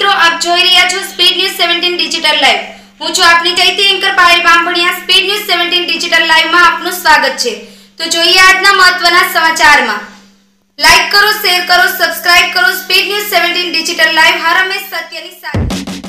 મિત્રો, આપ જોઈ રહ્યા છો સ્પીડ ન્યૂઝ 17 ડિજિટલ લાઈવ। હું છું આપની ચૈતી anchor Payal Bambhaniya. Speed news 17 digital live માં આપનું સ્વાગત છે। તો જોઈએ આજના મહત્વના સમાચારમાં। લાઈક કરો, શેર કરો, સબસ્ક્રાઇબ કરો। સ્પીડ ન્યૂઝ 17 ડિજિટલ લાઈવ હર હંમેશ સત્યની સાથે।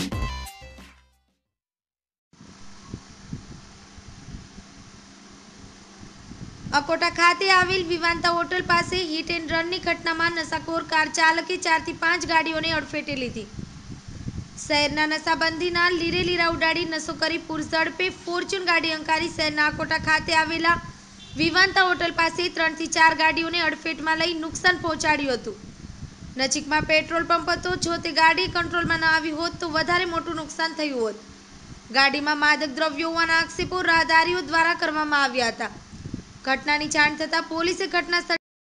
अकोटा खाते आवेल विवांता होटल पास हिट एंड रन की घटना में नशाखोर कार चालके 4 થી 5 गाड़ियों ने अड़फेटे लीधी। शहरना नशाबंदीना लीरे लीरा उडाड़ी नशो करी पुरुष झड़पे फॉर्च्यून गाड़ी अंकारी शहरना अकोटा खाते आवेला विवांता होटल पास 3 થી 4 गाड़ियों ने अड़फेट में लई नुकसान पहोंचाड्युं हतुं। नजीक में पेट्रोल पंप हतो, जो ते गाड़ी कंट्रोल में न आवी होत तो वधारे मोटुं नुकसान थयुं होत। गाड़ी में मादक द्रव्यों होवाना आक्षेपो राहदारीओ द्वारा करवामां आव्या हता। घटनानी जाण थता पोलीसे घटनास्थळे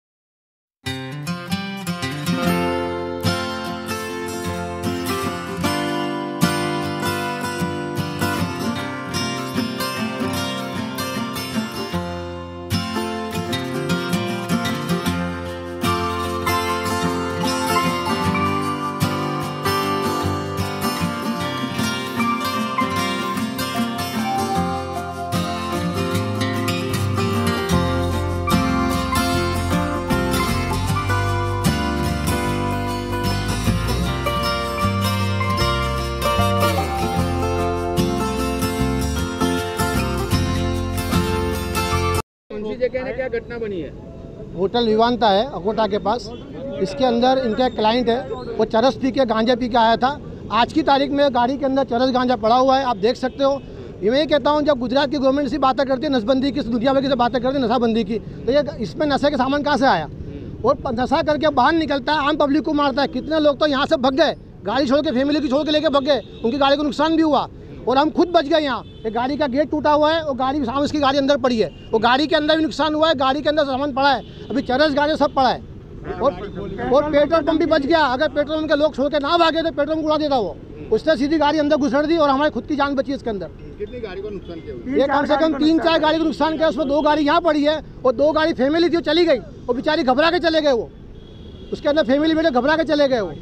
जगह ने क्या घटना बनी है? होटल विवांता है अकोटा के पास। इसके अंदर इनका क्लाइंट है, वो चरस पी के गांजा पी के आया था। आज की तारीख में गाड़ी के अंदर चरस गांजा पड़ा हुआ है, आप देख सकते हो। मैं कहता हूँ, जब गुजरात की गवर्नमेंट से बातें करती है नशबंदी की, दुनिया भर की से बातें करती है नशाबंदी की, तो ये इसमें नशे के सामान कहाँ से आया? और नशा करके बाहर निकलता है, आम पब्लिक को मारता है। कितने लोग तो यहाँ से भग गए, गाड़ी छोड़ के, फैमिली की छोड़ के लेके भग गए, उनकी गाड़ी को नुकसान भी हुआ और हम खुद बच गए। यहाँ एक गाड़ी का गेट टूटा हुआ है और गाड़ी सामने उसकी गाड़ी अंदर पड़ी है, वो गाड़ी के अंदर भी नुकसान हुआ है, गाड़ी के अंदर सामान पड़ा है, अभी चरस गाड़ी सब पड़ा है। और पेट्रोल पंप भी बच गया। अगर पेट्रोल पंप के लोग छोड़ के ना भागे तो पेट्रोल पंप उड़ा देता वो, उसने सीधी गाड़ी अंदर घुसड़ दी और हमारी खुद की जान बची इसके अंदर। कितनी गाड़ी को नुकसान किया? ये कम से कम 3-4 गाड़ी को नुकसान किया। उसमें 2 गाड़ी यहाँ पड़ी है और 2 गाड़ी फैमिली थी, वो चली गई, वो बेचारी घबरा के चले गए। वो उसके अंदर फैमिली बैठे घबरा के चले गए। वो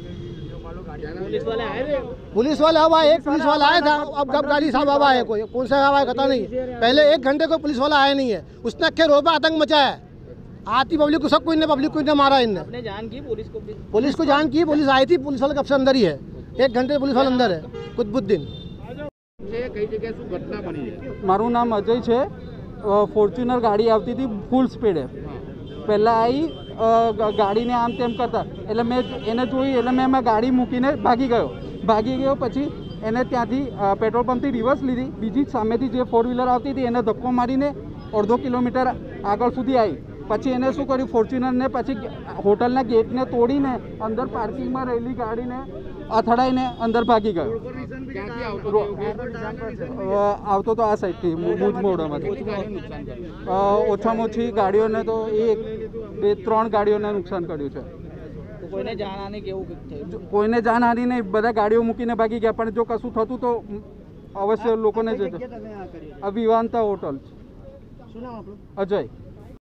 पुलिस वाले अब आए, एक पुलिस वाला आया था, अब कब गाड़ी साहब अब आए, कोई कौन सा आया पता नहीं। पहले 1 घंटे को पुलिस वाला आया नहीं है, उसने अक्खे रोबा आतंक मचाया है। आती पब्लिक को, सब कोई ने पब्लिक को मारा इनने। जान की पुलिस को जान की, पुलिस आई थी, पुलिस वाला कब से अंदर ही है, 1 घंटे पुलिस वाला अंदर है। कुतुबुद्दीन कई जगह शू घटना बनी है? मारू नाम अजय है। फॉर्च्यूनर गाड़ी आती थी फूल स्पीड है, पहला आई गाड़ी ने आम तेम करता એટલે મેં એને જોઈ એટલે મેં ગાડી મૂકીને ભાગી ગયો। પછી એને ત્યાંથી પેટ્રોલ પંપથી રિવર્સ લીધી, બીજી સામેથી જે 4 વ્હીલર આવતી હતી એને ધક્કો મારીને અડધો કિલોમીટર આગળ સુધી આવી। પછી એને શું કર્યું, ફોર્ચ્યુનરને પછી હોટલના ગેટને તોડીને અંદર પાર્કિંગમાં રહેલી ગાડીને અથડાઈને અંદર ભાગી ગયો। આવતો તો આ સાઈડથી ભુજ મોડામાંથી। ઓછામાં ઓછી ગાડીઓને તો 1-2-3 ગાડીઓને નુકસાન કર્યું છે। કોઈને જાનહાનિ નહીં, બધા ગાડીઓ મૂકીને ભાગી ગયા। પણ જો કશું થતું તો અવશ્ય લોકોને જ। વિવાંતા હોટલ। અજય।